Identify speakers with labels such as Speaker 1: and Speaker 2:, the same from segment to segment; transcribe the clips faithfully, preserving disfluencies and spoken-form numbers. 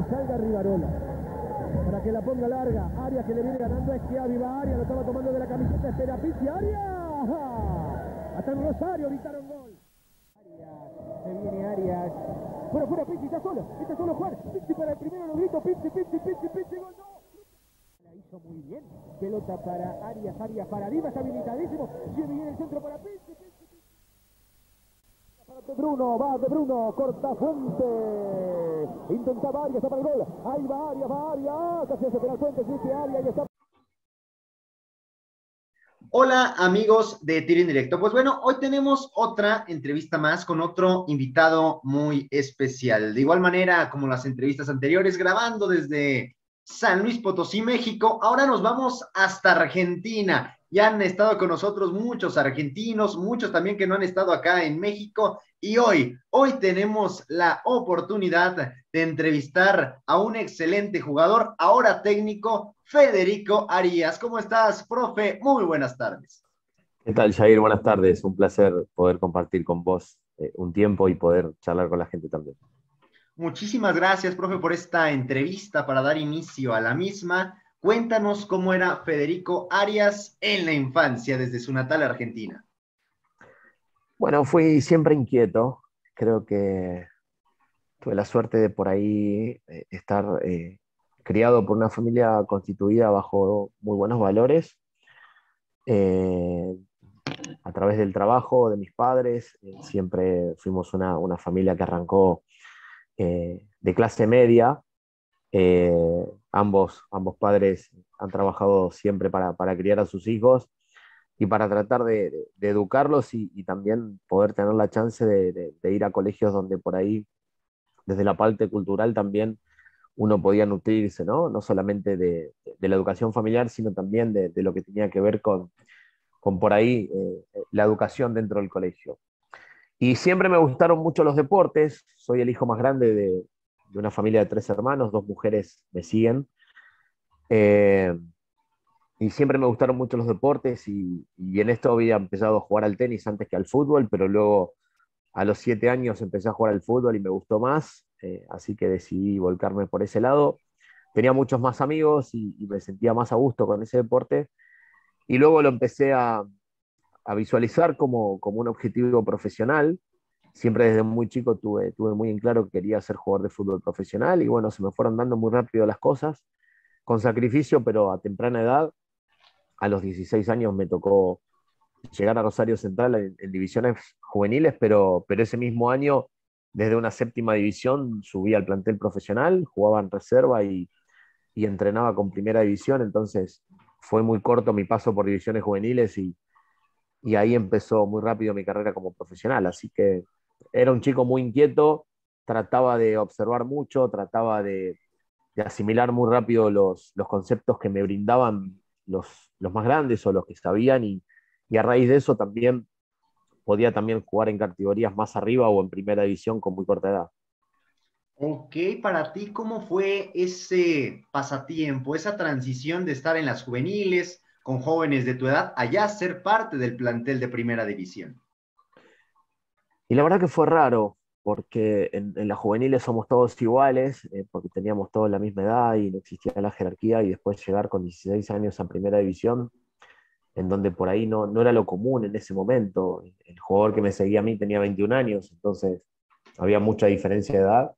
Speaker 1: salga Rivarola. Para que la ponga larga, Arias que le viene ganando a Schiavi, va Arias, lo estaba tomando de la camiseta, espera Pizzi, Arias. Hasta en Rosario gritaron gol. Arias, se viene Arias. Fuera, fuera, Pizzi, está solo, está solo Juan. Pizzi para el primero, lo grito, Pizzi, Pizzi, Pizzi, Pizzi, gol, no. La hizo muy bien. Pelota para Arias, Arias para Diva, está habilitadísimo. Sigue bien el centro para Pizzi, Pizzi. De Bruno, va de Bruno, corta Fuente, intentaba Arias, está para el gol, ahí va Arias, va Arias, casi hace penal Fuente, dice Arias y está.
Speaker 2: Hola amigos de Tiro Indirecto, pues bueno, hoy tenemos otra entrevista más con otro invitado muy especial, de igual manera como las entrevistas anteriores, grabando desde San Luis Potosí, México. Ahora nos vamos hasta Argentina. Ya han estado con nosotros muchos argentinos, muchos también que no han estado acá en México. Y hoy, hoy tenemos la oportunidad de entrevistar a un excelente jugador, ahora técnico, Federico Arias. ¿Cómo estás, profe? Muy buenas tardes.
Speaker 3: ¿Qué tal, Jair? Buenas tardes. Un placer poder compartir con vos eh, un tiempo y poder charlar con la gente también.
Speaker 2: Muchísimas gracias, profe, por esta entrevista para dar inicio a la misma. Cuéntanos cómo era Federico Arias en la infancia desde su natal Argentina.
Speaker 3: Bueno, fui siempre inquieto. Creo que tuve la suerte de por ahí eh, estar eh, criado por una familia constituida bajo muy buenos valores. Eh, a través del trabajo de mis padres, eh, siempre fuimos una, una familia que arrancó eh, de clase media. Eh, ambos, ambos padres han trabajado siempre para, para criar a sus hijos y para tratar de, de- de educarlos y, y también poder tener la chance de, de- de ir a colegios donde por ahí, desde la parte cultural también uno podía nutrirse, ¿no? No solamente de, de la educación familiar, sino también de, de lo que tenía que ver con, con por ahí eh, la educación dentro del colegio. Y siempre me gustaron mucho los deportes. Soy el hijo más grande de, de una familia de tres hermanos, dos mujeres me siguen. Eh, y siempre me gustaron mucho los deportes y, y en esto había empezado a jugar al tenis antes que al fútbol, pero luego a los siete años empecé a jugar al fútbol y me gustó más, eh, así que decidí volcarme por ese lado. Tenía muchos más amigos y, y me sentía más a gusto con ese deporte y luego lo empecé a, a visualizar como, como un objetivo profesional. Siempre desde muy chico tuve, tuve muy en claro que quería ser jugador de fútbol profesional y bueno, se me fueron dando muy rápido las cosas, con sacrificio, pero a temprana edad. A los dieciséis años me tocó llegar a Rosario Central en, en divisiones juveniles, pero, pero ese mismo año, desde una séptima división, subí al plantel profesional, jugaba en reserva y, y entrenaba con primera división, entonces fue muy corto mi paso por divisiones juveniles y, y ahí empezó muy rápido mi carrera como profesional, así que era un chico muy inquieto, trataba de observar mucho, trataba de, de asimilar muy rápido los, los conceptos que me brindaban los, los más grandes o los que sabían y, y a raíz de eso también podía también jugar en categorías más arriba o en primera división con muy corta edad.
Speaker 2: Ok, para ti, ¿cómo fue ese pasatiempo, esa transición de estar en las juveniles con jóvenes de tu edad, allá ser parte del plantel de primera división?
Speaker 3: Y la verdad que fue raro, porque en, en las juveniles somos todos iguales, eh, porque teníamos todos la misma edad y no existía la jerarquía, y después llegar con dieciséis años a primera división, en donde por ahí no, no era lo común en ese momento. El jugador que me seguía a mí tenía veintiún años, entonces había mucha diferencia de edad.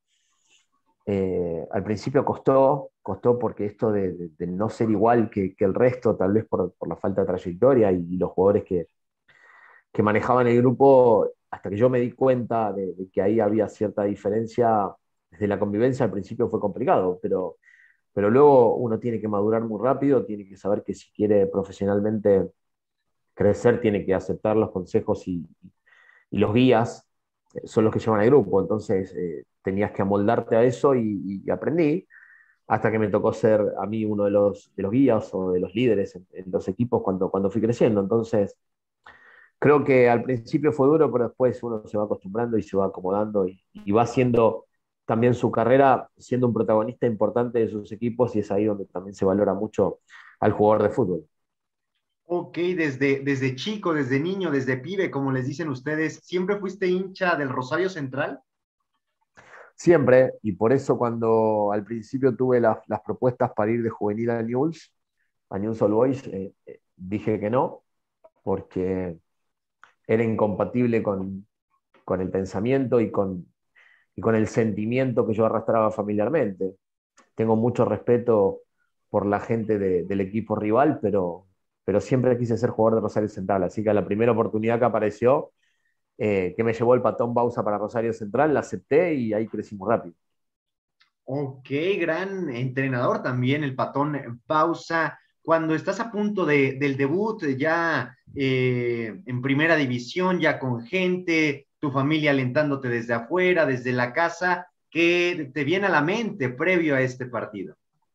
Speaker 3: Eh, al principio costó, costó porque esto de, de- de no ser igual que, que el resto, tal vez por, por la falta de trayectoria y, y los jugadores que, que manejaban el grupo, hasta que yo me di cuenta de, de que ahí había cierta diferencia, desde la convivencia al principio fue complicado, pero, pero luego uno tiene que madurar muy rápido, tiene que saber que si quiere profesionalmente crecer, tiene que aceptar los consejos y, y los guías eh, son los que llevan al grupo, entonces eh, tenías que amoldarte a eso y, y aprendí hasta que me tocó ser a mí uno de los, de los guías o de los líderes en, en los equipos cuando, cuando fui creciendo. Entonces, creo que al principio fue duro, pero después uno se va acostumbrando y se va acomodando y, y va haciendo también su carrera, siendo un protagonista importante de sus equipos y es ahí donde también se valora mucho al jugador de fútbol.
Speaker 2: Ok, desde, desde chico, desde niño, desde pibe, como les dicen ustedes, ¿siempre fuiste hincha del Rosario Central?
Speaker 3: siempre, y por eso cuando al principio tuve las, las propuestas para ir de juvenil a Newell's, a Newell's Old Boys, eh, eh, dije que no, porque era incompatible con, con el pensamiento y con, y con el sentimiento que yo arrastraba familiarmente. Tengo mucho respeto por la gente de- del equipo rival, pero, pero siempre quise ser jugador de Rosario Central, así que a la primera oportunidad que apareció, eh, que me llevó el Patón Bausa para Rosario Central, la acepté y ahí crecimos rápido.
Speaker 2: Ok, gran entrenador también, el Patón Bausa. Cuando estás a punto de, del debut, ya eh, en primera división, ya con gente, tu familia alentándote desde afuera, desde la casa, ¿qué te viene a la mente previo a este partido?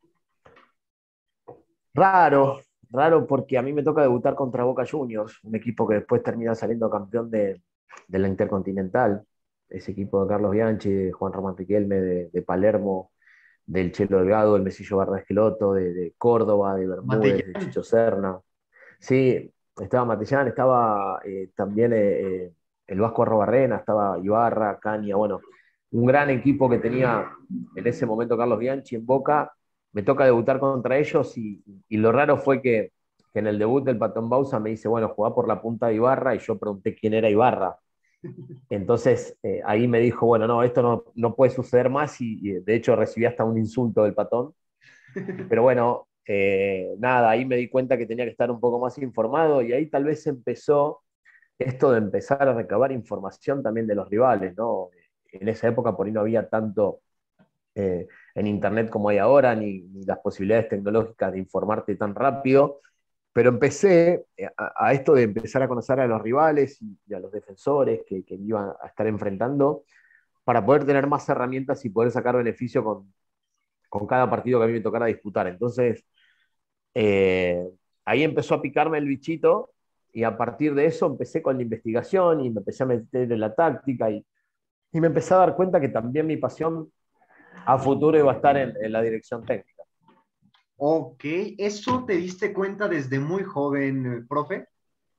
Speaker 3: Raro, raro porque a mí me toca debutar contra Boca Juniors, un equipo que después termina saliendo campeón de, de la Intercontinental, ese equipo de Carlos Bianchi, de Juan Román Riquelme, de, de Palermo, del Chelo Delgado, del Mesillo Barra Esqueloto, de, de Córdoba, de Bermúdez, de
Speaker 2: Matellán.
Speaker 3: Chicho Serna. Sí, estaba Matellán, estaba eh, también eh, eh, el Vasco Arrobarrena, estaba Ibarra, Caña, bueno, un gran equipo que tenía en ese momento Carlos Bianchi en Boca. Me toca debutar contra ellos y, y lo raro fue que, que, en el debut del Patón Bausa me dice, bueno, jugá por la punta de Ibarra, y yo pregunté quién era Ibarra. Entonces eh, ahí me dijo, bueno, no, esto no, no puede suceder más, y, y de hecho recibí hasta un insulto del Patón. Pero bueno, eh, nada, ahí me di cuenta que tenía que estar un poco más informado, y ahí tal vez empezó esto de empezar a recabar información también de los rivales, ¿no? En esa época por ahí no había tanto eh, en Internet como hay ahora, ni, ni las posibilidades tecnológicas de informarte tan rápido, pero empecé eh, a, a, esto de empezar a conocer a los rivales y, y a los defensores que, que iban a estar enfrentando, para poder tener más herramientas y poder sacar beneficio con, con cada partido que a mí me tocara disputar. Entonces, eh, ahí empezó a picarme el bichito, y a partir de eso empecé con la investigación y me empecé a meter en la táctica, y, y me empecé a dar cuenta que también mi pasión a futuro iba a estar en, en la dirección técnica.
Speaker 2: Ok, ¿eso te diste cuenta desde muy joven, profe?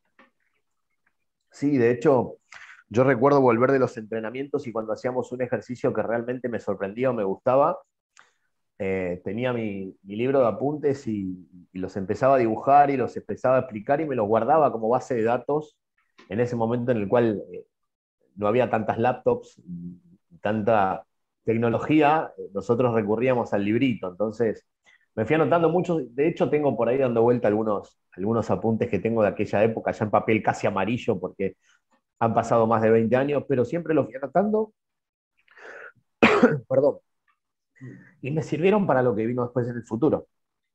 Speaker 3: Sí, de hecho, yo recuerdo volver de los entrenamientos y cuando hacíamos un ejercicio que realmente me sorprendía o me gustaba, eh, tenía mi, mi, libro de apuntes y, y, los empezaba a dibujar y los empezaba a explicar y me los guardaba como base de datos en ese momento en el cual eh, no había tantas laptops y tanta tecnología. Nosotros recurríamos al librito, entonces me fui anotando mucho. De hecho, tengo por ahí dando vuelta algunos, algunos apuntes que tengo de aquella época, ya en papel casi amarillo, porque han pasado más de veinte años, pero siempre los fui anotando, perdón, y me sirvieron para lo que vino después en el futuro.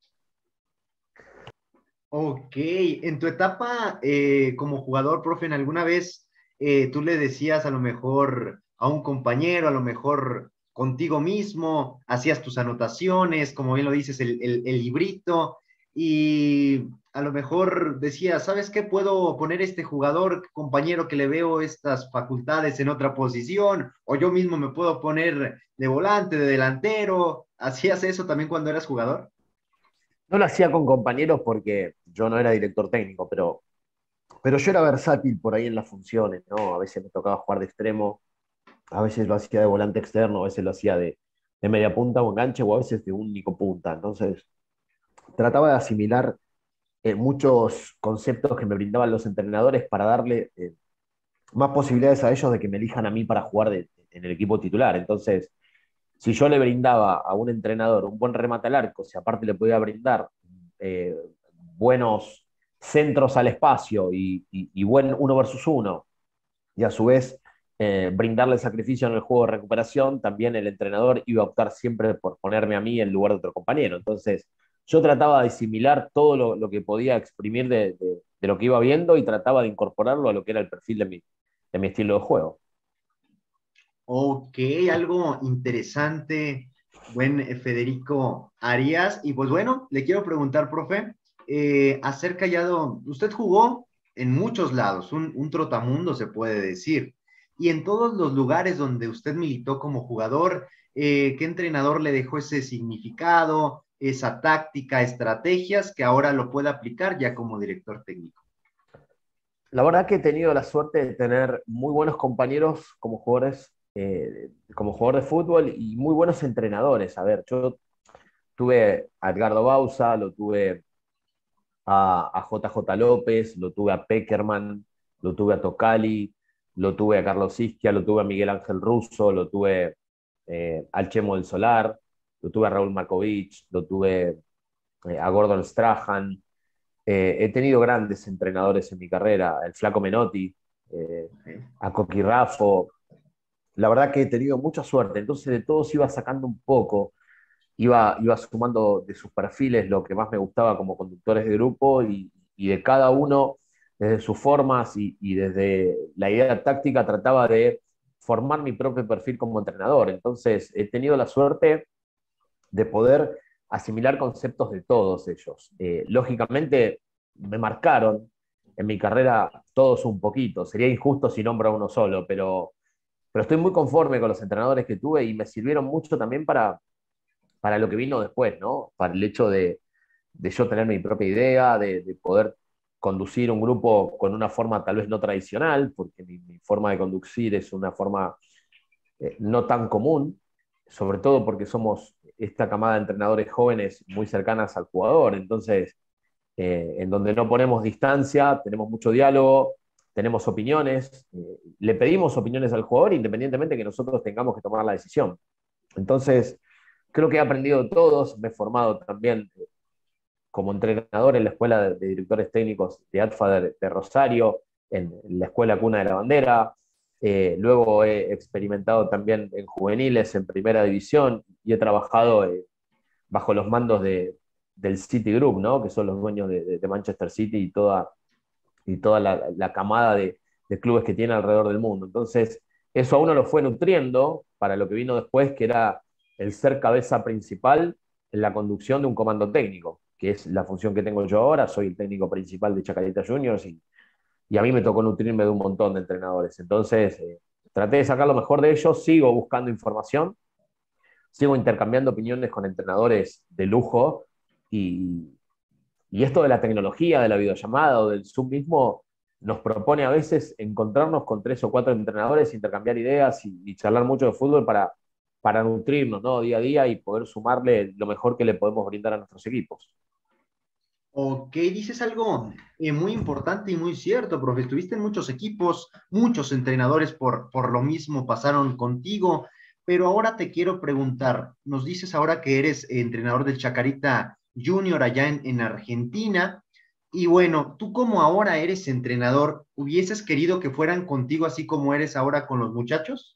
Speaker 2: Ok, en tu etapa eh, como jugador, profe, ¿en alguna vez eh, tú le decías a lo mejor a un compañero, a lo mejor contigo mismo, hacías tus anotaciones, como bien lo dices, el, el, el librito, y a lo mejor decías, ¿sabes qué? Puedo poner este jugador, compañero, que le veo estas facultades en otra posición, o yo mismo me puedo poner de volante, de delantero? ¿Hacías eso también cuando eras jugador?
Speaker 3: No lo hacía con compañeros porque yo no era director técnico, pero, pero yo era versátil por ahí en las funciones, ¿no? A veces me tocaba jugar de extremo, a veces lo hacía de volante externo, a veces lo hacía de, de media punta o enganche, o a veces de único punta. Entonces, trataba de asimilar eh, muchos conceptos que me brindaban los entrenadores para darle eh, más posibilidades a ellos de que me elijan a mí para jugar de, en el equipo titular. Entonces, si yo le brindaba a un entrenador un buen remate al arco, si aparte le podía brindar eh, buenos centros al espacio y, y, y, buen uno versus uno, y a su vez eh, brindarle sacrificio en el juego de recuperación, también el entrenador iba a optar siempre por ponerme a mí en lugar de otro compañero. Entonces, yo trataba de asimilar todo lo, lo que podía exprimir de, de, de, lo que iba viendo, y trataba de incorporarlo a lo que era el perfil de mi, de mi estilo de juego.
Speaker 2: Ok, algo interesante, buen eh, Federico Arias. Y pues bueno, le quiero preguntar, profe, eh, acerca ya de, usted jugó en muchos lados, un, un trotamundo se puede decir, y en todos los lugares donde usted militó como jugador, eh, ¿qué entrenador le dejó ese significado, esa táctica, estrategias que ahora lo puede aplicar ya como director técnico?
Speaker 3: La verdad que he tenido la suerte de tener muy buenos compañeros como jugadores eh, como jugador de fútbol y muy buenos entrenadores. A ver, yo tuve a Edgardo Bauza, lo tuve a, a J J López, lo tuve a Peckerman, lo tuve a Tocali, lo tuve a Carlos Isquia, lo tuve a Miguel Ángel Russo, lo tuve eh, al Chemo del Solar, lo tuve a Raúl Markovich, lo tuve eh, a Gordon Strahan. Eh, he tenido grandes entrenadores en mi carrera, el Flaco Menotti, eh, a Coqui Raffo. La verdad que he tenido mucha suerte, entonces de todos iba sacando un poco, iba, iba sumando de sus perfiles lo que más me gustaba como conductores de grupo y, y de cada uno, desde sus formas y, y desde la idea táctica, trataba de formar mi propio perfil como entrenador. Entonces he tenido la suerte de poder asimilar conceptos de todos ellos. Eh, lógicamente me marcaron en mi carrera todos un poquito, sería injusto si nombro a uno solo, pero, pero estoy muy conforme con los entrenadores que tuve y me sirvieron mucho también para, para lo que vino después, ¿no? Para el hecho de, de yo tener mi propia idea, de, de, poder conducir un grupo con una forma tal vez no tradicional, porque mi, mi forma de conducir es una forma eh, no tan común, sobre todo porque somos esta camada de entrenadores jóvenes muy cercanas al jugador, entonces, eh, en donde no ponemos distancia, tenemos mucho diálogo, tenemos opiniones, eh, le pedimos opiniones al jugador independientemente que nosotros tengamos que tomar la decisión. Entonces, creo que he aprendido de todos, me he formado también como entrenador en la Escuela de, de Directores Técnicos de ATFA de, de Rosario, en, en la Escuela Cuna de la Bandera. Eh, luego he experimentado también en juveniles, en primera división, y he trabajado eh, bajo los mandos de, del City Group, ¿no? Que son los dueños de, de, de Manchester City y toda, y toda la, la camada de, de clubes que tiene alrededor del mundo. Entonces, eso a uno lo fue nutriendo para lo que vino después, que era el ser cabeza principal en la conducción de un comando técnico, que es la función que tengo yo ahora. Soy el técnico principal de Chacarita Juniors y, y a mí me tocó nutrirme de un montón de entrenadores. Entonces, eh, traté de sacar lo mejor de ellos, sigo buscando información, sigo intercambiando opiniones con entrenadores de lujo y, y esto de la tecnología, de la videollamada o del Zoom mismo, nos propone a veces encontrarnos con tres o cuatro entrenadores, intercambiar ideas y, y charlar mucho de fútbol para, para nutrirnos, ¿no? Día a día y poder sumarle lo mejor que le podemos brindar a nuestros equipos.
Speaker 2: Ok, dices algo eh, muy importante y muy cierto, profe. Estuviste en muchos equipos, muchos entrenadores por, por lo mismo pasaron contigo, pero ahora te quiero preguntar, nos dices ahora que eres entrenador del Chacarita Junior allá en, en Argentina, y bueno, tú como ahora eres entrenador, ¿hubieses querido que fueran contigo así como eres ahora con los muchachos?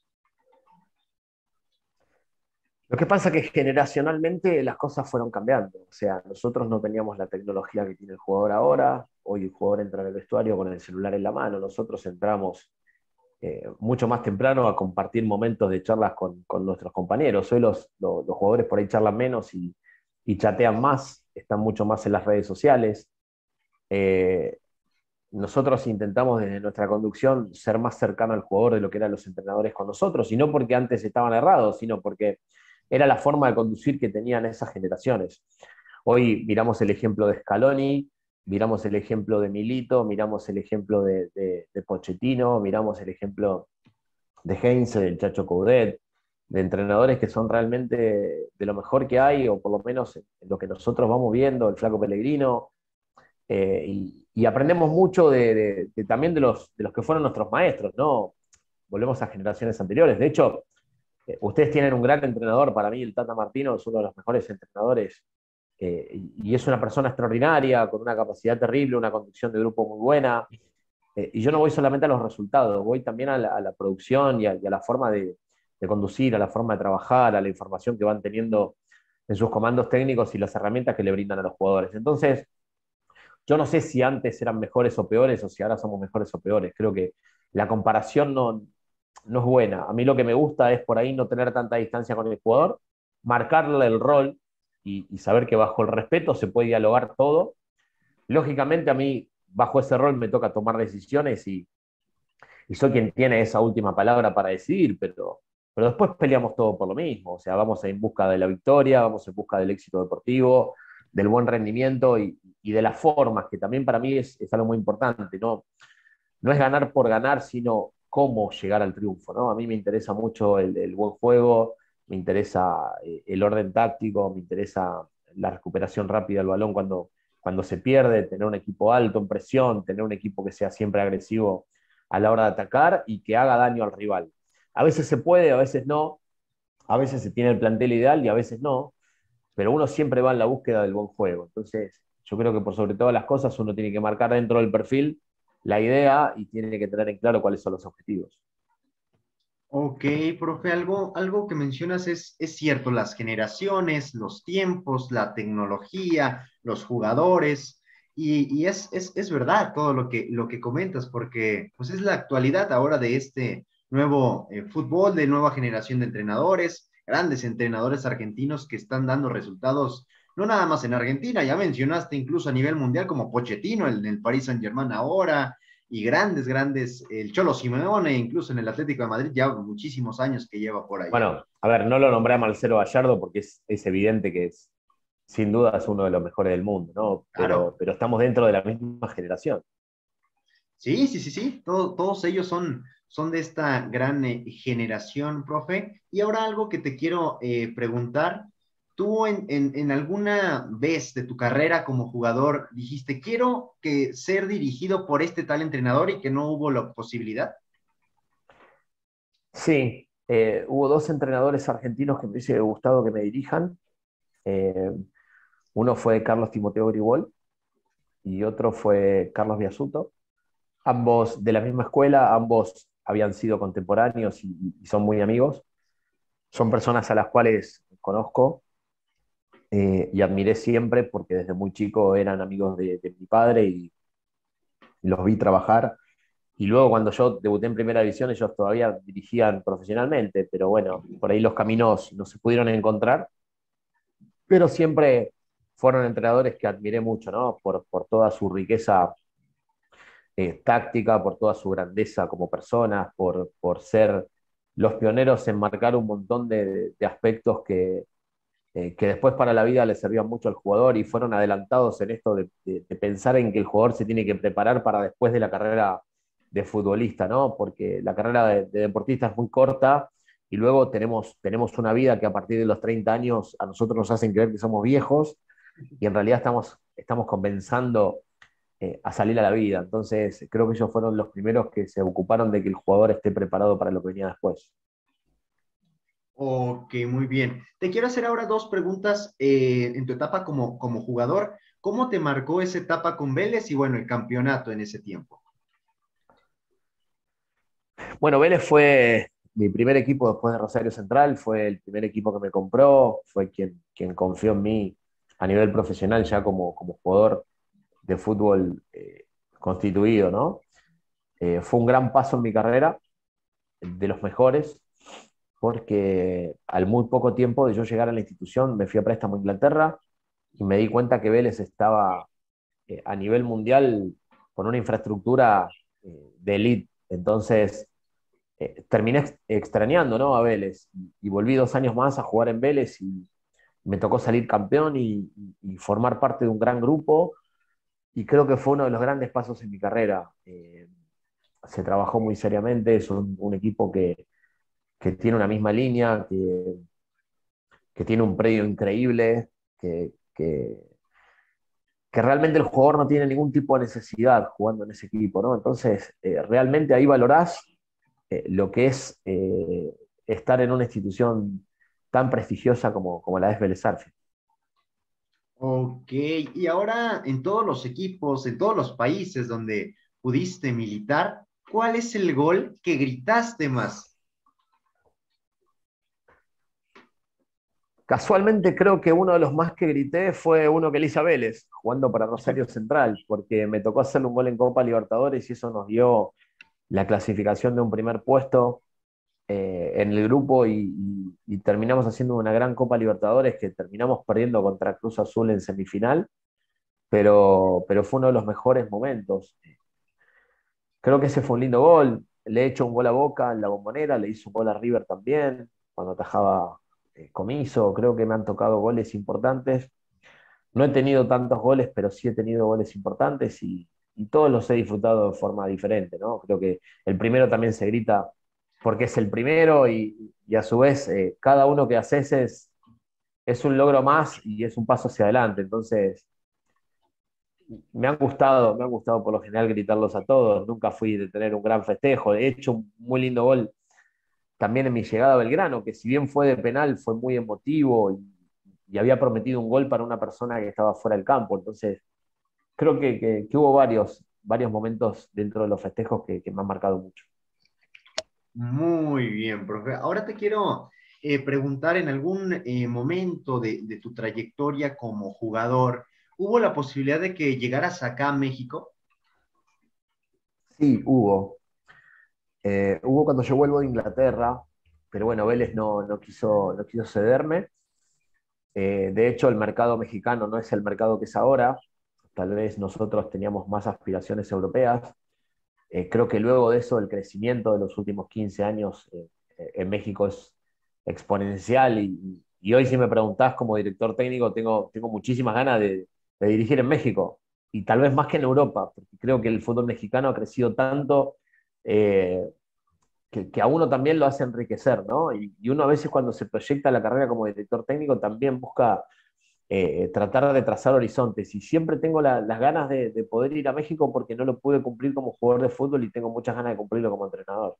Speaker 3: Lo que pasa es que generacionalmente las cosas fueron cambiando. O sea, nosotros no teníamos la tecnología que tiene el jugador ahora. Hoy el jugador entra en el vestuario con el celular en la mano. Nosotros entramos eh, mucho más temprano a compartir momentos de charlas con, con nuestros compañeros. Hoy los, los, los, jugadores por ahí charlan menos y, y chatean más, están mucho más en las redes sociales. Eh, nosotros intentamos desde nuestra conducción ser más cercano al jugador de lo que eran los entrenadores con nosotros, y no porque antes estaban errados, sino porque era la forma de conducir que tenían esas generaciones. Hoy miramos el ejemplo de Scaloni, miramos el ejemplo de Milito, miramos el ejemplo de, de, de Pochettino, miramos el ejemplo de Heinze, del Chacho Coudet, de entrenadores que son realmente de lo mejor que hay, o por lo menos en lo que nosotros vamos viendo, el Flaco Pellegrino, eh, y, y, aprendemos mucho de, de, de, también de los, de los que fueron nuestros maestros, ¿no? Volvemos a generaciones anteriores. De hecho, eh, ustedes tienen un gran entrenador, para mí el Tata Martino es uno de los mejores entrenadores, eh, y, y es una persona extraordinaria, con una capacidad terrible, una conducción de grupo muy buena, eh, y yo no voy solamente a los resultados, voy también a la, a la producción y a, y a la forma de, de conducir, a la forma de trabajar, a la información que van teniendo en sus comandos técnicos y las herramientas que le brindan a los jugadores. Entonces, yo no sé si antes eran mejores o peores o si ahora somos mejores o peores. Creo que la comparación no, no es buena. A mí lo que me gusta es por ahí no tener tanta distancia con el jugador, marcarle el rol y, y saber que bajo el respeto se puede dialogar todo. Lógicamente a mí bajo ese rol me toca tomar decisiones y, y soy quien tiene esa última palabra para decidir, pero, pero después peleamos todo por lo mismo. O sea, vamos en busca de la victoria, vamos en busca del éxito deportivo, del buen rendimiento y, y de las formas, que también para mí es, es algo muy importante, ¿no? No es ganar por ganar, sino cómo llegar al triunfo, ¿no? A mí me interesa mucho el, el buen juego, me interesa eh, el orden táctico, me interesa la recuperación rápida del balón cuando, cuando se pierde, tener un equipo alto en presión, tener un equipo que sea siempre agresivo a la hora de atacar y que haga daño al rival. A veces se puede, a veces no, a veces se tiene el plantel ideal y a veces no, pero uno siempre va en la búsqueda del buen juego. Entonces, yo creo que por sobre todas las cosas uno tiene que marcar dentro del perfil la idea y tiene que tener en claro cuáles son los objetivos.
Speaker 2: Ok, profe, algo, algo que mencionas es, es cierto, las generaciones, los tiempos, la tecnología, los jugadores, y, y es, es, es verdad todo lo que, lo que comentas, porque pues es la actualidad ahora de este nuevo eh, fútbol, de nueva generación de entrenadores, grandes entrenadores argentinos que están dando resultados, no nada más en Argentina, ya mencionaste incluso a nivel mundial como Pochettino, el del Paris Saint-Germain ahora, y grandes, grandes, el Cholo Simeone, incluso en el Atlético de Madrid, ya muchísimos años que lleva por allá.
Speaker 3: Bueno, a ver, no lo nombré a Marcelo Gallardo porque es, es evidente que es, sin duda es uno de los mejores del mundo, ¿no? Pero,
Speaker 2: Claro.
Speaker 3: pero estamos dentro de la misma generación.
Speaker 2: Sí, sí, sí, sí, todo- todos ellos son, son de esta gran eh, generación, profe. Y ahora algo que te quiero eh, preguntar, tú en, en, en alguna vez de tu carrera como jugador dijiste, quiero que ser dirigido por este tal entrenador y que no hubo la posibilidad.
Speaker 3: Sí, eh, hubo dos entrenadores argentinos que me hubiese gustado que me dirijan. Eh, Uno fue Carlos Timoteo Gribol y otro fue Carlos Biasuto. Ambos de la misma escuela, ambos habían sido contemporáneos y, y son muy amigos. Son personas a las cuales conozco eh, y admiré siempre porque desde muy chico eran amigos de, de mi padre y los vi trabajar. Y luego cuando yo debuté en primera división, ellos todavía dirigían profesionalmente, pero bueno, por ahí los caminos no se pudieron encontrar, pero siempre fueron entrenadores que admiré mucho, ¿no? Por, por toda su riqueza eh, táctica, por toda su grandeza como personas, por, por ser los pioneros en marcar un montón de, de aspectos que, eh, que después para la vida le servían mucho al jugador y fueron adelantados en esto de, de, de pensar en que el jugador se tiene que preparar para después de la carrera de futbolista, ¿no? Porque la carrera de, de deportista es muy corta y luego tenemos, tenemos una vida que a partir de los treinta años a nosotros nos hacen creer que somos viejos y en realidad estamos, estamos comenzando eh, a salir a la vida. Entonces, creo que ellos fueron los primeros que se ocuparon de que el jugador esté preparado para lo que venía después.
Speaker 2: Ok, muy bien. Te quiero hacer ahora dos preguntas eh, en tu etapa como, como jugador. ¿Cómo te marcó esa etapa con Vélez y bueno, el campeonato en ese tiempo?
Speaker 3: Bueno, Vélez fue mi primer equipo después de Rosario Central, fue el primer equipo que me compró, fue quien, quien confió en mí a nivel profesional ya como, como jugador de fútbol eh, constituido, ¿no? Eh, fue un gran paso en mi carrera, de los mejores, porque al muy poco tiempo de yo llegar a la institución me fui a préstamo a Inglaterra y me di cuenta que Vélez estaba eh, a nivel mundial con una infraestructura eh, de élite. Entonces, eh, terminé ex- extrañando, ¿no? A Vélez y, y volví dos años más a jugar en Vélez y me tocó salir campeón y, y- y formar parte de un gran grupo y creo que fue uno de los grandes pasos en mi carrera. Eh, se trabajó muy seriamente, es un, un equipo que, que tiene una misma línea, que, que tiene un predio increíble, que, que, que realmente el jugador no tiene ningún tipo de necesidad jugando en ese equipo, ¿no? Entonces, eh, realmente ahí valorás eh, lo que es eh, estar en una institución tan prestigiosa como, como la es Vélez Sarsfield.
Speaker 2: Ok, y ahora en todos los equipos, en todos los países donde pudiste militar, ¿cuál es el gol que gritaste más?
Speaker 3: Casualmente creo que uno de los más que grité fue uno que le hice a Vélez, jugando para Rosario Central, porque me tocó hacerle un gol en Copa Libertadores y eso nos dio la clasificación de un primer puesto eh, en el grupo y, y- y terminamos haciendo una gran Copa Libertadores que terminamos perdiendo contra Cruz Azul en semifinal, pero, pero fue uno de los mejores momentos. Creo que ese fue un lindo gol. Le he hecho un gol a Boca en la Bombonera, le hizo un gol a River también, cuando atajaba eh, Comiso. Creo que me han tocado goles importantes. No he tenido tantos goles, pero sí he tenido goles importantes y, y todos los he disfrutado de forma diferente, ¿no? Creo que el primero también se grita porque es el primero y, y a su vez eh, cada uno que haces es, es un logro más y es un paso hacia adelante. Entonces, me han gustado, me han gustado por lo general gritarlos a todos. Nunca fui de tener un gran festejo. He hecho un muy lindo gol también en mi llegada a Belgrano, que si bien fue de penal, fue muy emotivo y, y había prometido un gol para una persona que estaba fuera del campo. Entonces, creo que, que, que hubo varios, varios momentos dentro de los festejos que, que me han marcado mucho.
Speaker 2: Muy bien, profe. Ahora te quiero eh, preguntar, en algún eh, momento de, de tu trayectoria como jugador, ¿hubo la posibilidad de que llegaras acá a México?
Speaker 3: Sí, hubo. Eh, hubo cuando yo vuelvo de Inglaterra, pero bueno, Vélez no, no quiso, no quiso cederme. Eh, de hecho, el mercado mexicano no es el mercado que es ahora. Tal vez nosotros teníamos más aspiraciones europeas. Eh, creo que luego de eso, el crecimiento de los últimos quince años eh, eh, en México es exponencial y, y hoy si me preguntás como director técnico, tengo, tengo muchísimas ganas de, de dirigir en México y tal vez más que en Europa, porque creo que el fútbol mexicano ha crecido tanto eh, que, que a uno también lo hace enriquecer, ¿no? Y, y uno a veces cuando se proyecta la carrera como director técnico también busca eh, tratar de trazar horizontes. Y siempre tengo la, las ganas de, de, poder ir a México porque no lo pude cumplir como jugador de fútbol y tengo muchas ganas de cumplirlo como entrenador.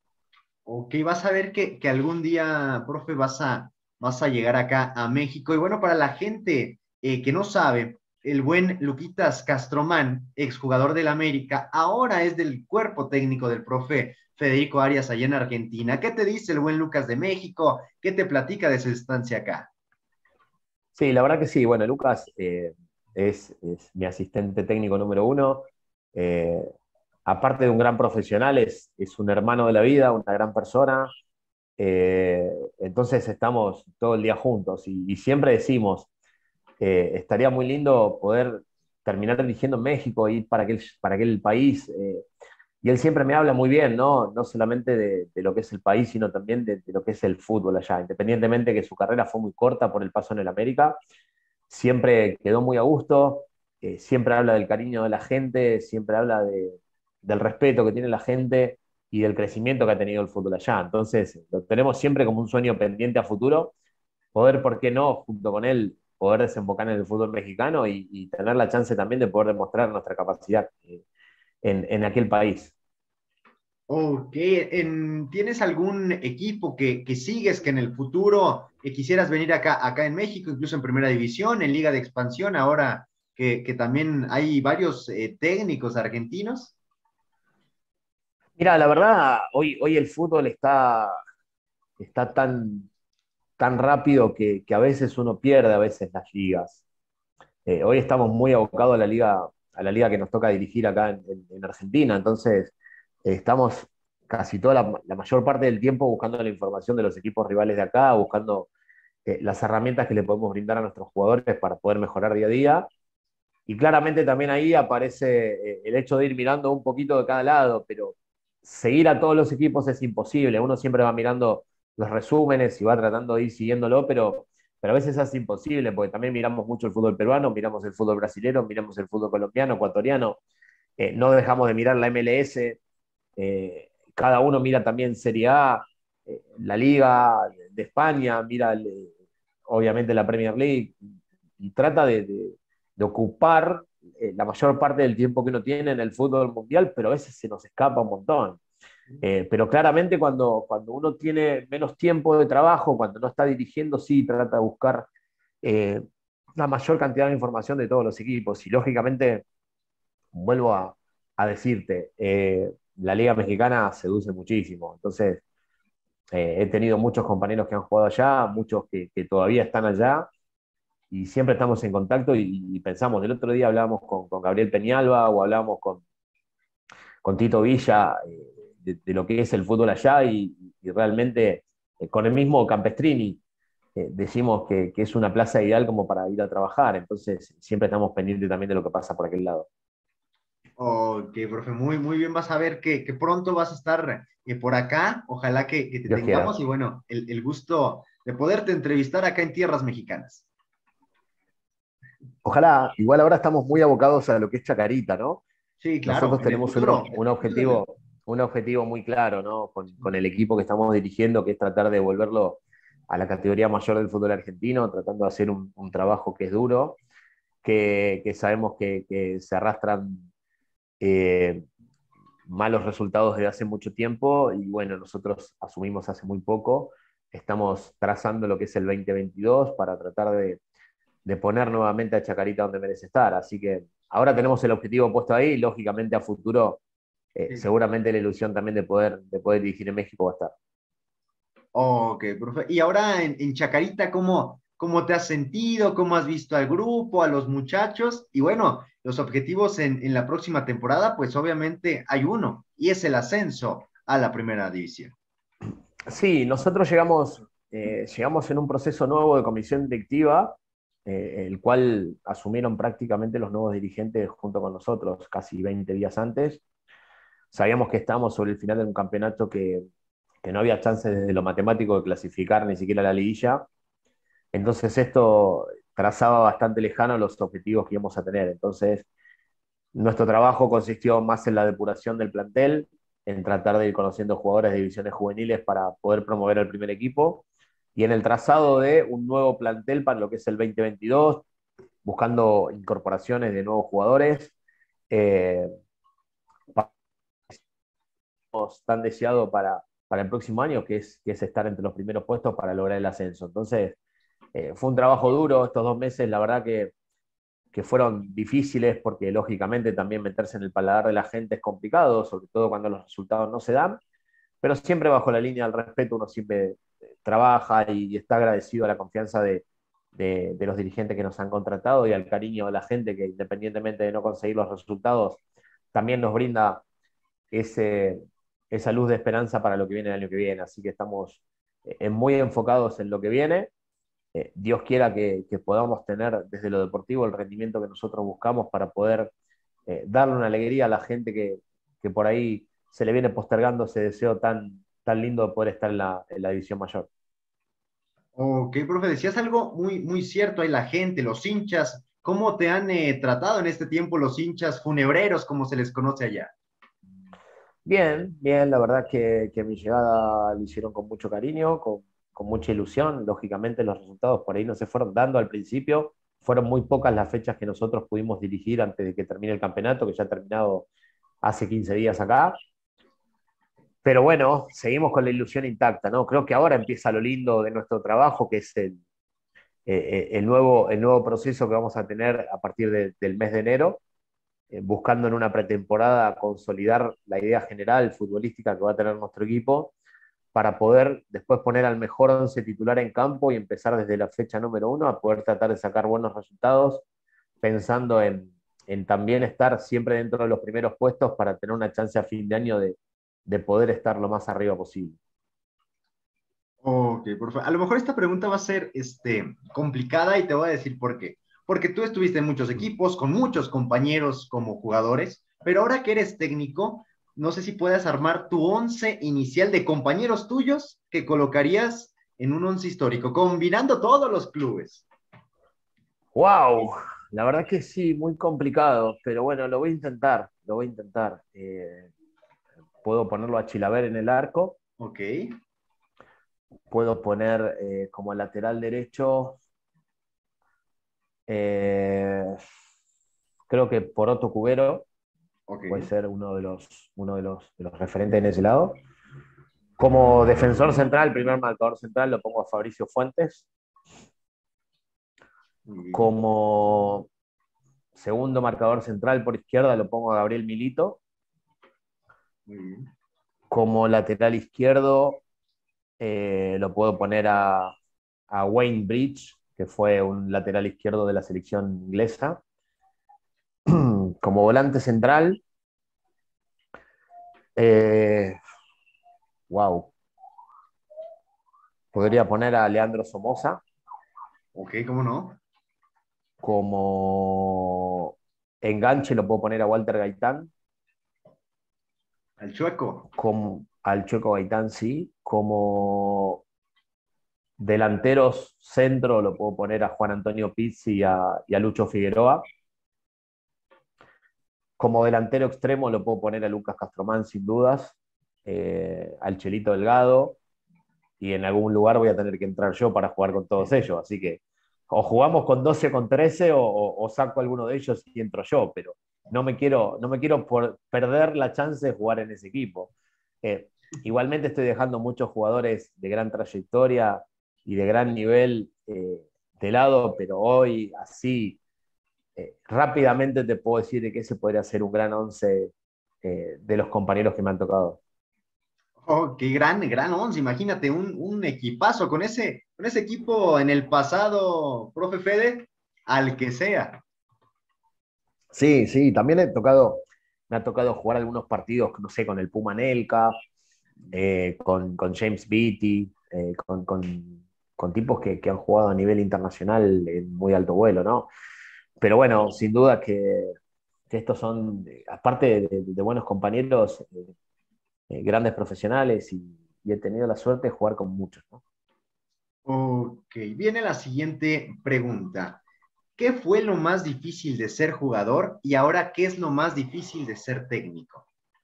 Speaker 2: Ok, vas a ver que, que algún día, profe, vas a, vas a llegar acá a México. Y bueno, para la gente eh, que no sabe, el buen Luquitas Castromán, exjugador del América, ahora es del cuerpo técnico del profe Federico Arias allá en Argentina. ¿Qué te dice el buen Lucas de México? ¿Qué te platica de su estancia acá?
Speaker 3: Sí, la verdad que sí. Bueno, Lucas eh, es, es, mi asistente técnico número uno. Eh, aparte de un gran profesional, es, es un hermano de la vida, una gran persona. Eh, entonces estamos todo el día juntos y, y siempre decimos, eh, estaría muy lindo poder terminar dirigiendo en México, ir para aquel, para aquel país. Eh, y él siempre me habla muy bien, ¿no? No solamente de, de lo que es el país, sino también de, de, lo que es el fútbol allá. Independientemente que su carrera fue muy corta por el paso en el América, siempre quedó muy a gusto, eh, siempre habla del cariño de la gente, siempre habla de, del respeto que tiene la gente y del crecimiento que ha tenido el fútbol allá. Entonces, lo tenemos siempre como un sueño pendiente a futuro, poder, ¿por qué no?, junto con él, poder desembocar en el fútbol mexicano y, y tener la chance también de poder demostrar nuestra capacidad eh, en, en aquel país.
Speaker 2: Ok, en, ¿tienes algún equipo que, que sigues que en el futuro eh, quisieras venir acá, acá en México, incluso en Primera División, en Liga de Expansión, ahora que, que también hay varios eh, técnicos argentinos?
Speaker 3: Mira, la verdad, hoy, hoy el fútbol está, está tan, tan rápido que, que a veces uno pierde a veces las ligas. Eh, hoy estamos muy abocados a la liga, a la liga que nos toca dirigir acá en, en- en Argentina, entonces eh, estamos casi toda la, la mayor parte del tiempo buscando la información de los equipos rivales de acá, buscando eh, las herramientas que le podemos brindar a nuestros jugadores para poder mejorar día a día. Y claramente también ahí aparece eh, el hecho de ir mirando un poquito de cada lado, pero seguir a todos los equipos es imposible. Uno siempre va mirando los resúmenes y va tratando de ir siguiéndolo, pero, pero a veces es imposible, porque también miramos mucho el fútbol peruano, miramos el fútbol brasilero, miramos el fútbol colombiano, ecuatoriano, eh, no dejamos de mirar la M L S, eh, cada uno mira también Serie A, eh, la Liga de España, mira el, obviamente la Premier League, y trata de, de, de ocupar eh, la mayor parte del tiempo que uno tiene en el fútbol mundial, pero a veces se nos escapa un montón. Eh, pero claramente cuando, cuando uno tiene menos tiempo de trabajo, cuando no está dirigiendo, sí trata de buscar eh, la mayor cantidad de información de todos los equipos. Y lógicamente, vuelvo a, a decirte, eh, la Liga Mexicana seduce muchísimo. Entonces, eh, he tenido muchos compañeros que han jugado allá, muchos que, que todavía están allá, y siempre estamos en contacto y, y pensamos. El otro día hablábamos con, con Gabriel Peñalba o hablábamos con, con Tito Villa eh, de, de, lo que es el fútbol allá y, y realmente eh, con el mismo Campestrini eh, decimos que, que, es una plaza ideal como para ir a trabajar. Entonces siempre estamos pendientes también de lo que pasa por aquel lado.
Speaker 2: Ok, profe, muy, muy bien. Vas a ver que, que pronto vas a estar eh, por acá. Ojalá que, que te
Speaker 3: Dios quiera.
Speaker 2: tengamos y bueno, el, el gusto de poderte entrevistar acá en tierras mexicanas.
Speaker 3: Ojalá, igual ahora estamos muy abocados a lo que es Chacarita, ¿no?
Speaker 2: Sí, claro,
Speaker 3: Nosotros
Speaker 2: en el
Speaker 3: tenemos un,
Speaker 2: futuro.
Speaker 3: o- un objetivo, un objetivo muy claro, ¿no? Con, con el equipo que estamos dirigiendo, que es tratar de devolverlo a la categoría mayor del fútbol argentino, tratando de hacer un, un trabajo que es duro, que, que sabemos que, que se arrastran eh, malos resultados desde hace mucho tiempo y bueno, nosotros asumimos hace muy poco, estamos trazando lo que es el dos mil veintidós para tratar de, de poner nuevamente a Chacarita donde merece estar. Así que ahora tenemos el objetivo puesto ahí y lógicamente a futuro eh,
Speaker 2: Sí.
Speaker 3: seguramente la ilusión también de poder, de poder dirigir en México va a estar.
Speaker 2: Ok, profe. Y ahora en, en Chacarita, ¿cómo, cómo te has sentido? ¿Cómo has visto al grupo, a los muchachos? Y bueno, los objetivos en, en la próxima temporada, pues obviamente hay uno, y es el ascenso a la primera división.
Speaker 3: Sí, nosotros llegamos, eh, llegamos en un proceso nuevo de comisión directiva, eh, el cual asumieron prácticamente los nuevos dirigentes junto con nosotros casi veinte días antes. Sabíamos que estábamos sobre el final de un campeonato que, que no había chance desde lo matemático de clasificar ni siquiera la liguilla. Entonces esto trazaba bastante lejano los objetivos que íbamos a tener. Entonces nuestro trabajo consistió más en la depuración del plantel, en tratar de ir conociendo jugadores de divisiones juveniles para poder promover al primer equipo y en el trazado de un nuevo plantel para lo que es el dos mil veintidós, buscando incorporaciones de nuevos jugadores. Eh, Tan deseado para, para el próximo año, que es, que es estar entre los primeros puestos para lograr el ascenso. Entonces, eh, fue un trabajo duro estos dos meses, la verdad que, que fueron difíciles porque lógicamente también meterse en el paladar de la gente es complicado, sobre todo cuando los resultados no se dan, pero siempre bajo la línea del respeto uno siempre eh, trabaja y, y está agradecido a la confianza de, de, de los dirigentes que nos han contratado y al cariño de la gente que independientemente de no conseguir los resultados, también nos brinda ese, esa luz de esperanza para lo que viene el año que viene. Así que estamos eh, muy enfocados en lo que viene. Eh, Dios quiera que, que, podamos tener desde lo deportivo el rendimiento que nosotros buscamos para poder eh, darle una alegría a la gente que, que, por ahí se le viene postergando ese deseo tan, tan lindo de poder estar en la, en la división mayor.
Speaker 2: Ok, profe, decías algo muy, muy cierto ahí, la gente, los hinchas, ¿cómo te han eh, tratado en este tiempo los hinchas funebreros, como se les conoce allá?
Speaker 3: Bien, bien, la verdad que, que mi llegada la hicieron con mucho cariño, con, con mucha ilusión. Lógicamente los resultados por ahí no se fueron dando al principio. Fueron muy pocas las fechas que nosotros pudimos dirigir antes de que termine el campeonato, que ya ha terminado hace quince días acá. Pero bueno, seguimos con la ilusión intacta, ¿no? Creo que ahora empieza lo lindo de nuestro trabajo, que es el, eh, el nuevo, el nuevo proceso que vamos a tener a partir de, del mes de enero, eh, buscando en una pretemporada consolidar la idea general futbolística que va a tener nuestro equipo para poder después poner al mejor once titular en campo y empezar desde la fecha número uno a poder tratar de sacar buenos resultados, pensando en, en también estar siempre dentro de los primeros puestos para tener una chance a fin de año de, de poder estar lo más arriba posible.
Speaker 2: Ok, por favor. A lo mejor esta pregunta va a ser este, complicada y te voy a decir por qué. Porque tú estuviste en muchos equipos, con muchos compañeros como jugadores, pero ahora que eres técnico, no sé si puedas armar tu once inicial de compañeros tuyos que colocarías en un once histórico, combinando todos los clubes.
Speaker 3: ¡Wow! La verdad que sí, muy complicado, pero bueno, lo voy a intentar, lo voy a intentar. Eh, puedo ponerlo a Chilaver en el arco,
Speaker 2: Ok.
Speaker 3: puedo poner eh, como lateral derecho, eh, creo que Poroto Cubero
Speaker 2: Ok.
Speaker 3: puede ser uno de los, uno de los, de los referentes en ese lado. Como defensor central, primer marcador central, lo pongo a Fabricio Fuentes.
Speaker 2: Muy bien.
Speaker 3: Como segundo marcador central por izquierda, lo pongo a Gabriel Milito.
Speaker 2: Muy bien.
Speaker 3: Como lateral izquierdo, eh, lo puedo poner a, a Wayne Bridge, que fue un lateral izquierdo de la selección inglesa. Como volante central, eh, wow, podría poner a Leandro Somoza.
Speaker 2: Ok, ¿cómo no?
Speaker 3: Como enganche lo puedo poner a Walter Gaitán.
Speaker 2: Al Chueco.
Speaker 3: Como, al Chueco Gaitán, sí. Como delanteros centro lo puedo poner a Juan Antonio Pizzi y a, y a Lucho Figueroa. Como delantero extremo lo puedo poner a Lucas Castromán sin dudas, eh, al Chelito Delgado, y en algún lugar voy a tener que entrar yo para jugar con todos ellos. Así que o jugamos con doce o con trece o, o, o saco alguno de ellos y entro yo, pero no me quiero, no me quiero por perder la chance de jugar en ese equipo. Eh, igualmente estoy dejando muchos jugadores de gran trayectoria y de gran nivel eh, de lado, pero hoy así eh, rápidamente te puedo decir que ese podría ser un gran once eh, de los compañeros que me han tocado.
Speaker 2: Oh, qué gran, gran once, imagínate, un, un equipazo con ese, con ese equipo en el pasado, profe Fede, al que sea.
Speaker 3: Sí, sí, también he tocado, me ha tocado jugar algunos partidos, no sé, con el Puma Nelka, eh, con, con James Beatty, eh, con, con, con tipos que, que han jugado a nivel internacional en muy alto vuelo, ¿no? Pero bueno, sin duda que, que estos son, eh, aparte de, de- de buenos compañeros, eh, eh, grandes profesionales y, y he tenido la suerte de jugar con muchos, ¿no?
Speaker 2: Ok, viene la siguiente pregunta. ¿Qué fue lo más difícil de ser jugador y ahora qué es lo más difícil de ser técnico?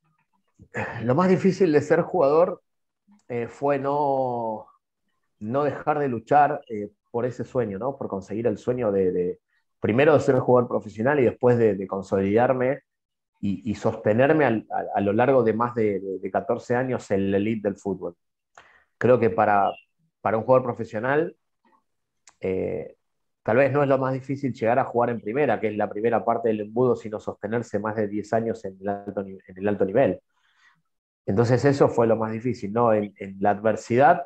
Speaker 3: Lo más difícil de ser jugador eh, fue no, no dejar de luchar eh, por ese sueño, ¿no? Por conseguir el sueño de, de primero de ser jugador profesional y después de, de consolidarme y, y sostenerme al, a, a, lo largo de más de, de, de catorce años en la elite del fútbol. Creo que para, para un jugador profesional, eh, tal vez no es lo más difícil llegar a jugar en primera, que es la primera parte del embudo, sino sostenerse más de diez años en el alto, en el alto nivel. Entonces eso fue lo más difícil, ¿no? En, en la adversidad,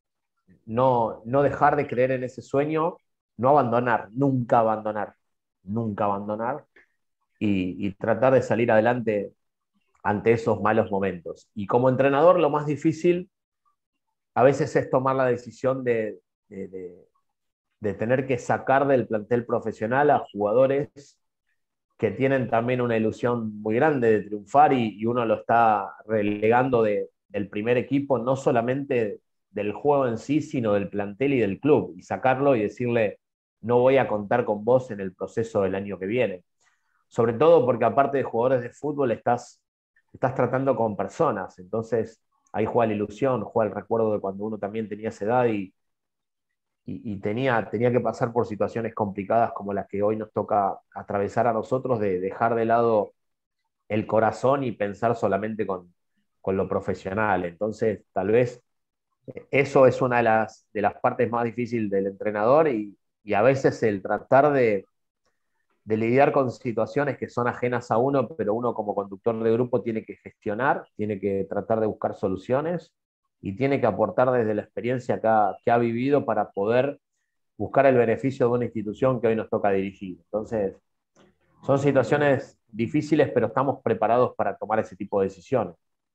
Speaker 3: no, no dejar de creer en ese sueño, no abandonar, nunca abandonar, nunca abandonar y, y tratar de salir adelante ante esos malos momentos. Y como entrenador, lo más difícil a veces es tomar la decisión de, de, de, de tener que sacar del plantel profesional a jugadores que tienen también una ilusión muy grande de triunfar y, y uno lo está relegando de, del primer equipo, no solamente del juego en sí, sino del plantel y del club, y sacarlo y decirle, no voy a contar con vos en el proceso del año que viene. Sobre todo porque aparte de jugadores de fútbol, estás, estás tratando con personas, entonces ahí juega la ilusión, juega el recuerdo de cuando uno también tenía esa edad y, y, y tenía, tenía que pasar por situaciones complicadas como las que hoy nos toca atravesar a nosotros, de dejar de lado el corazón y pensar solamente con, con lo profesional. Entonces, tal vez eso es una de las, de las partes más difíciles del entrenador y, y a veces el tratar de, de lidiar con situaciones que son ajenas a uno, pero uno como conductor de grupo tiene que gestionar, tiene que tratar de buscar soluciones y tiene que aportar desde la experiencia que ha, que ha vivido para poder buscar el beneficio de una institución que hoy nos toca dirigir. Entonces, son situaciones difíciles, pero estamos preparados para tomar ese tipo de decisiones.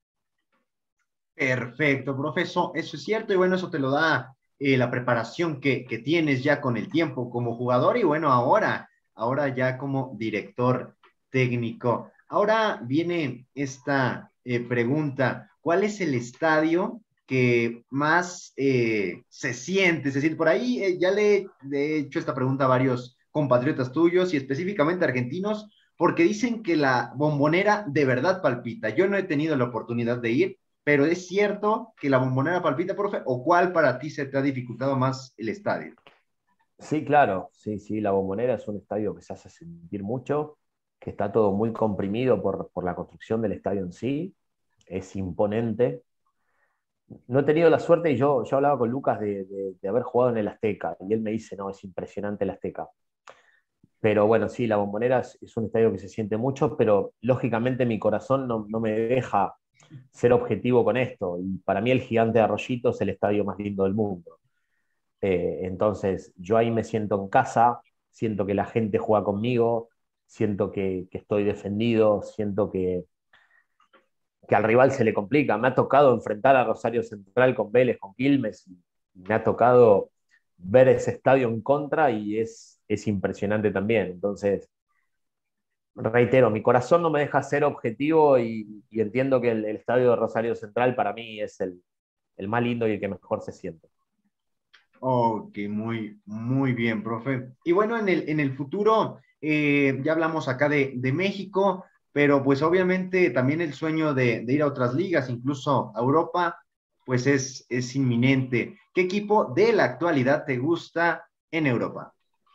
Speaker 2: Perfecto, profesor, eso es cierto y bueno, eso te lo da eh, la preparación que, que tienes ya con el tiempo como jugador y bueno, ahora, ahora ya como director técnico. Ahora viene esta eh, pregunta, ¿cuál es el estadio que más eh, se siente? Es decir, por ahí eh, ya le, le he hecho esta pregunta a varios compatriotas tuyos y específicamente argentinos, porque dicen que la Bombonera de verdad palpita. Yo no he tenido la oportunidad de ir, pero es cierto que la Bombonera palpita, profe, ¿o cuál para ti se te ha dificultado más el estadio?
Speaker 3: Sí, claro, sí, sí, la Bombonera es un estadio que se hace sentir mucho, que está todo muy comprimido por, por la construcción del estadio en sí, es imponente. No he tenido la suerte, y yo, yo hablaba con Lucas de, de, de haber jugado en el Azteca, y él me dice, no, es impresionante el Azteca. Pero bueno, sí, la Bombonera es, es un estadio que se siente mucho, pero lógicamente mi corazón no, no me deja ser objetivo con esto. Y para mí el Gigante de Arroyito es el estadio más lindo del mundo. Eh, entonces, yo ahí me siento en casa, siento que la gente juega conmigo, siento que, que estoy defendido, siento que, que, al rival se le complica. Me ha tocado enfrentar a Rosario Central con Vélez, con Quilmes, y me ha tocado ver ese estadio en contra y es, es impresionante también. Entonces, reitero, mi corazón no me deja ser objetivo y, y entiendo que el, el, estadio de Rosario Central para mí es el, el más lindo y el que mejor se siente.
Speaker 2: Ok, muy, muy bien, profe. Y bueno, en el, en el futuro, eh, ya hablamos acá de, de México, pero pues obviamente también el sueño de, de ir a otras ligas, incluso a Europa, pues es, es inminente. ¿Qué equipo de la actualidad te gusta en Europa?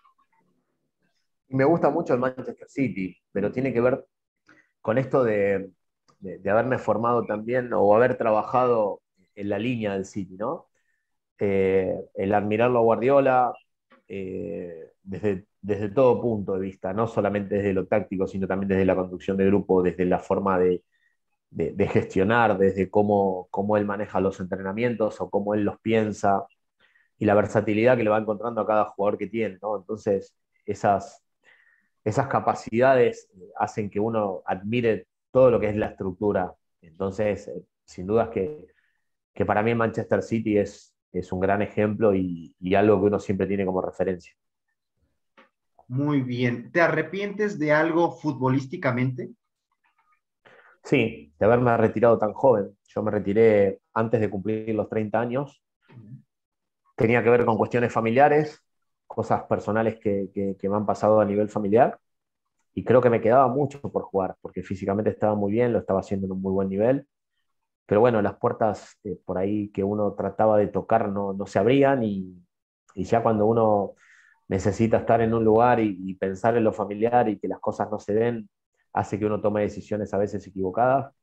Speaker 3: Y me gusta mucho el Manchester City, pero tiene que ver con esto de, de, de haberme formado también o haber trabajado en la línea del City, ¿no? Eh, el admirarlo a Guardiola eh, desde, desde todo punto de vista, no solamente desde lo táctico, sino también desde la conducción de grupo, desde la forma de, de, de gestionar, desde cómo, cómo él maneja los entrenamientos o cómo él los piensa y la versatilidad que le va encontrando a cada jugador que tiene, ¿no? Entonces, esas, esas capacidades hacen que uno admire todo lo que es la estructura. Entonces, eh, sin dudas que, que para mí Manchester City es, es un gran ejemplo y, y algo que uno siempre tiene como referencia.
Speaker 2: Muy bien. ¿Te arrepientes de algo futbolísticamente?
Speaker 3: Sí, de haberme retirado tan joven. Yo me retiré antes de cumplir los treinta años. Tenía que ver con cuestiones familiares, cosas personales que, que, que me han pasado a nivel familiar. Y creo que me quedaba mucho por jugar, porque físicamente estaba muy bien, lo estaba haciendo en un muy buen nivel. Pero bueno, las puertas eh, por ahí que uno trataba de tocar no, no se abrían y, y ya cuando uno necesita estar en un lugar y, y pensar en lo familiar y que las cosas no se den, hace que uno tome decisiones a veces equivocadas.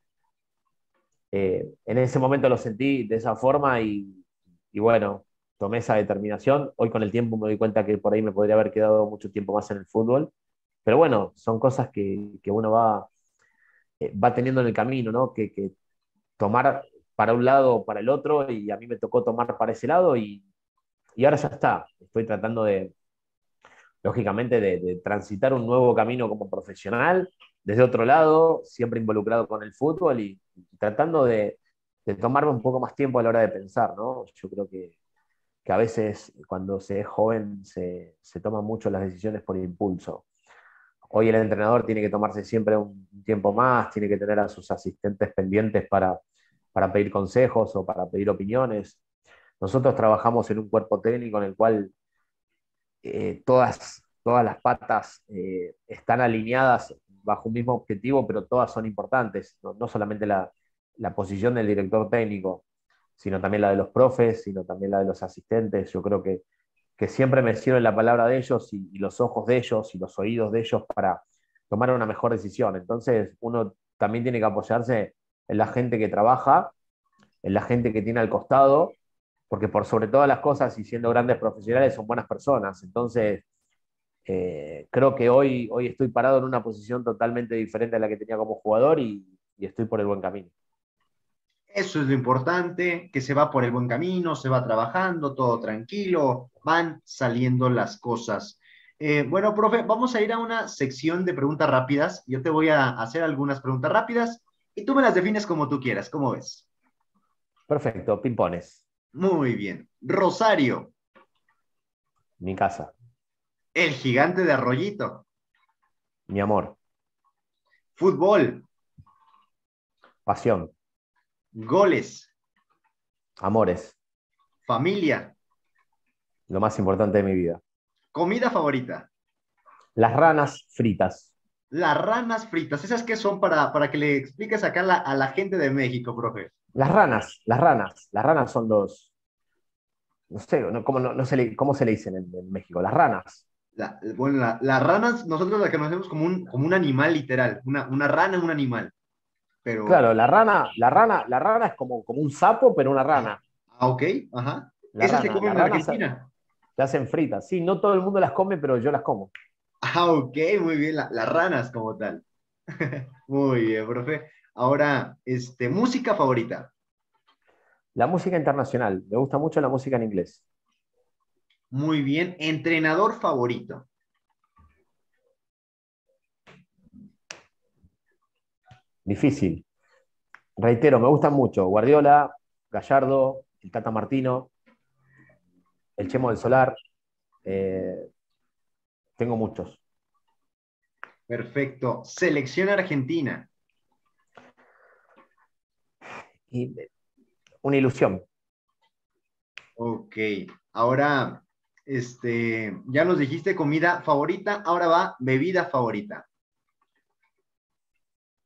Speaker 3: Eh, en ese momento lo sentí de esa forma y, y bueno, tomé esa determinación. Hoy con el tiempo me doy cuenta que por ahí me podría haber quedado mucho tiempo más en el fútbol. Pero bueno, son cosas que, que uno va, eh, va teniendo en el camino, ¿no? Que, que tomar para un lado o para el otro y a mí me tocó tomar para ese lado y, y ahora ya está. Estoy tratando de, lógicamente, de, de transitar un nuevo camino como profesional, desde otro lado, siempre involucrado con el fútbol y, y tratando de, de, tomarme un poco más tiempo a la hora de pensar, ¿no? Yo creo que, que a veces cuando se es joven se, se toman mucho las decisiones por impulso. Hoy el entrenador tiene que tomarse siempre un tiempo más, tiene que tener a sus asistentes pendientes para, para pedir consejos o para pedir opiniones. Nosotros trabajamos en un cuerpo técnico en el cual eh, todas, todas las patas eh, están alineadas bajo un mismo objetivo, pero todas son importantes, no, no solamente la, la posición del director técnico, sino también la de los profes, sino también la de los asistentes. Yo creo que, que siempre me sirve la palabra de ellos y, y los ojos de ellos y los oídos de ellos para tomar una mejor decisión. Entonces, uno también tiene que apoyarse en la gente que trabaja, en la gente que tiene al costado, porque por sobre todas las cosas y siendo grandes profesionales son buenas personas. Entonces, eh, creo que hoy, hoy estoy parado en una posición totalmente diferente a la que tenía como jugador y, y estoy por el buen camino.
Speaker 2: Eso es lo importante, que se va por el buen camino, se va trabajando, todo tranquilo, van saliendo las cosas. Eh, bueno, profe, vamos a ir a una sección de preguntas rápidas. Yo te voy a hacer algunas preguntas rápidas y tú me las defines como tú quieras. ¿Cómo ves?
Speaker 3: Perfecto, pimpones,
Speaker 2: Muy bien. Rosario,
Speaker 3: mi casa,
Speaker 2: el gigante de Arroyito.
Speaker 3: mi amor,
Speaker 2: Fútbol,
Speaker 3: pasión,
Speaker 2: goles,
Speaker 3: amores,
Speaker 2: familia,
Speaker 3: lo más importante de mi vida.
Speaker 2: comida favorita.
Speaker 3: Las ranas fritas.
Speaker 2: Las ranas fritas. ¿Esas qué son para, para que le expliques acá a la, a la gente de México, profe?
Speaker 3: Las ranas, las ranas, las ranas son dos, no sé, no, ¿cómo, no, no se le, ¿cómo se le dicen en, en México? Las ranas.
Speaker 2: La, bueno, la- las ranas, nosotros la conocemos como un, como un animal literal. Una, una rana es un animal. Pero,
Speaker 3: Claro, la rana, la rana, la rana es como, como un sapo, pero una rana.
Speaker 2: ah, ok, ajá.
Speaker 3: La
Speaker 2: Esas se
Speaker 3: rana,
Speaker 2: comen
Speaker 3: las
Speaker 2: en
Speaker 3: ranas se,
Speaker 2: Argentina.
Speaker 3: se hacen fritas. Sí, no todo el mundo las come, pero yo las como.
Speaker 2: Ah, ok, muy bien. La- las ranas como tal. Muy bien, profe. Ahora, este, música favorita.
Speaker 3: La música internacional, me gusta mucho la música en inglés.
Speaker 2: Muy bien. Entrenador favorito.
Speaker 3: Difícil. Reitero, me gustan mucho. Guardiola, Gallardo, el Tata Martino, el Chemo del Solar. eh, tengo muchos.
Speaker 2: Perfecto. Selección argentina.
Speaker 3: Y una ilusión.
Speaker 2: Ok. Ahora, este, ya nos dijiste comida favorita, ahora va bebida favorita.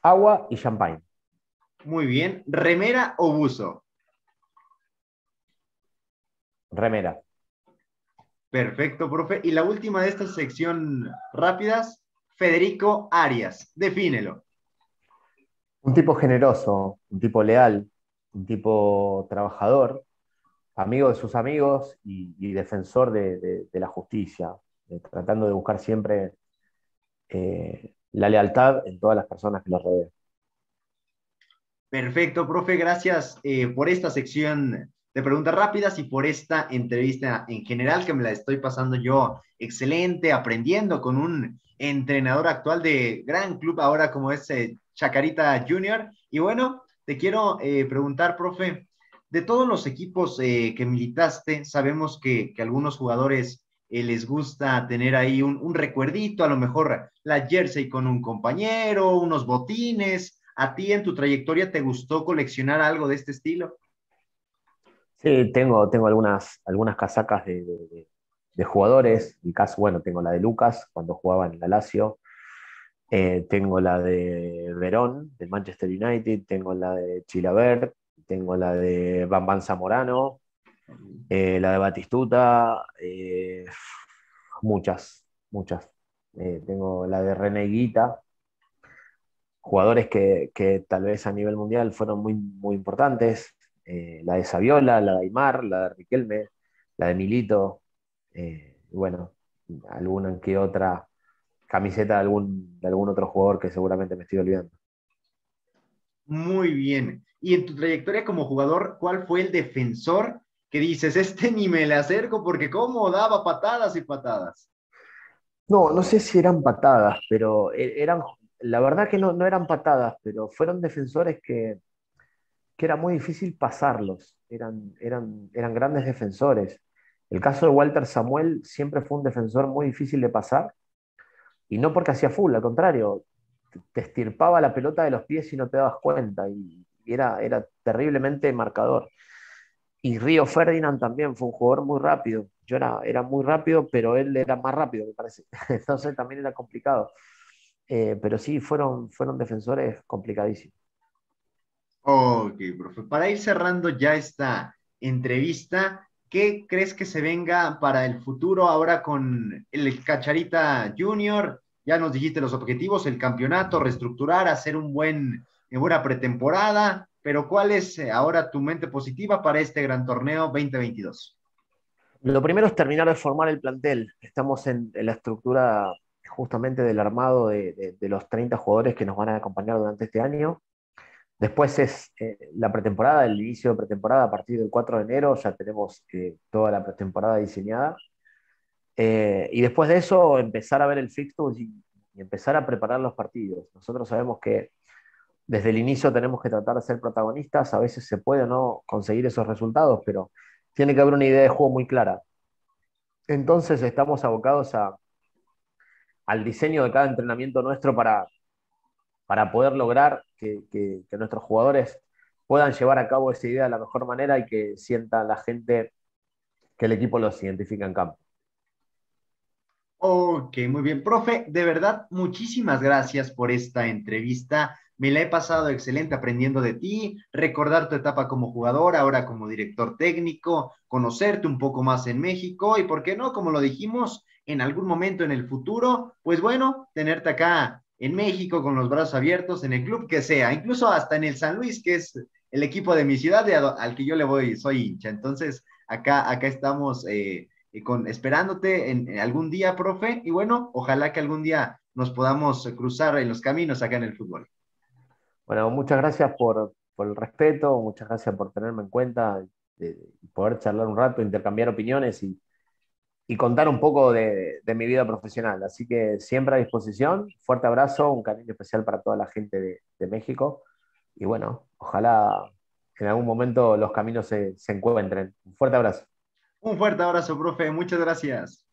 Speaker 3: agua y champagne.
Speaker 2: Muy bien. ¿Remera o buzo?
Speaker 3: Remera.
Speaker 2: Perfecto, profe. Y la última de esta sección rápidas, Federico Arias. Defínelo.
Speaker 3: Un tipo generoso, un tipo leal, un tipo trabajador, amigo de sus amigos y, y defensor de, de- de la justicia, eh, tratando de buscar siempre eh, la lealtad en todas las personas que lo rodean.
Speaker 2: Perfecto, profe. Gracias eh, por esta sección de preguntas rápidas y por esta entrevista en general que me la estoy pasando yo excelente, aprendiendo con un entrenador actual de gran club ahora como es eh, Chacarita Junior. Y bueno, te quiero eh, preguntar, profe, de todos los equipos eh, que militaste, sabemos que, que algunos jugadores eh, les gusta tener ahí un, un recuerdito, a lo mejor la jersey con un compañero, unos botines. ¿A ti en tu trayectoria te gustó coleccionar algo de este estilo?
Speaker 3: Sí, tengo, tengo algunas, algunas casacas de, de- de- de jugadores. En mi caso, bueno, tengo la de Lucas cuando jugaba en la Lazio. Eh, tengo la de Verón, del Manchester United. Tengo la de Chilavert. Tengo la de Bambán Zamorano. eh, la de Batistuta. eh, muchas, muchas. Eh, tengo la de René Higuita. Jugadores que, que tal vez a nivel mundial fueron muy, muy importantes. Eh, la de Saviola, la de Aymar, la de Riquelme, la de Milito. eh, y bueno, alguna que otra camiseta de algún, de algún otro jugador que seguramente me estoy olvidando.
Speaker 2: Muy bien. Y en tu trayectoria como jugador, ¿cuál fue el defensor que dices, este ni me le acerco porque cómo daba patadas y patadas?
Speaker 3: No, no sé si eran patadas, pero e- eran, la verdad que no, no eran patadas, pero fueron defensores que, que era muy difícil pasarlos. Eran, eran, eran grandes defensores. El caso de Walter Samuel siempre fue un defensor muy difícil de pasar. Y no porque hacía full, al contrario, te estirpaba la pelota de los pies y no te dabas cuenta. Y, y era, era terriblemente marcador. Y Río Ferdinand también fue un jugador muy rápido. Yo era, era muy rápido, pero él era más rápido, me parece. Entonces también era complicado. Eh, pero sí, fueron, fueron defensores complicadísimos.
Speaker 2: Ok, profe. Para ir cerrando ya esta entrevista, ¿qué crees que se venga para el futuro ahora con el Cacharita Junior? Ya nos dijiste los objetivos, el campeonato, reestructurar, hacer un buen, una buena pretemporada, pero ¿cuál es eh, ahora tu mente positiva para este gran torneo veinte veintidós?
Speaker 3: Lo primero es terminar de formar el plantel. Estamos en, en la estructura justamente del armado de, de- de los treinta jugadores que nos van a acompañar durante este año. Después es eh, la pretemporada, el inicio de pretemporada a partir del cuatro de enero, ya tenemos eh, toda la pretemporada diseñada. Eh, y después de eso empezar a ver el fixture y, y empezar a preparar los partidos. Nosotros sabemos que desde el inicio tenemos que tratar de ser protagonistas, a veces se puede o no conseguir esos resultados, pero tiene que haber una idea de juego muy clara. Entonces estamos abocados a, al diseño de cada entrenamiento nuestro para, para poder lograr que, que, que nuestros jugadores puedan llevar a cabo esa idea de la mejor manera y que sienta la gente que el equipo los identifica en campo.
Speaker 2: Ok, muy bien. Profe, de verdad, muchísimas gracias por esta entrevista. Me la he pasado excelente aprendiendo de ti, recordar tu etapa como jugador, ahora como director técnico, conocerte un poco más en México y, ¿por qué no? Como lo dijimos, en algún momento en el futuro, pues bueno, tenerte acá en México con los brazos abiertos en el club que sea, incluso hasta en el San Luis, que es el equipo de mi ciudad de, al que yo le voy, soy hincha. Entonces, acá, acá estamos. Eh, y con, esperándote en, en, algún día, profe, y bueno, ojalá que algún día nos podamos cruzar en los caminos acá en el fútbol.
Speaker 3: Bueno, muchas gracias por, por el respeto, muchas gracias por tenerme en cuenta, de, de poder charlar un rato, intercambiar opiniones y, y contar un poco de, de, mi vida profesional. Así que siempre a disposición, fuerte abrazo, un cariño especial para toda la gente de, de México y bueno, ojalá en algún momento los caminos se, se encuentren. Un fuerte abrazo.
Speaker 2: Un fuerte abrazo, profe, muchas gracias.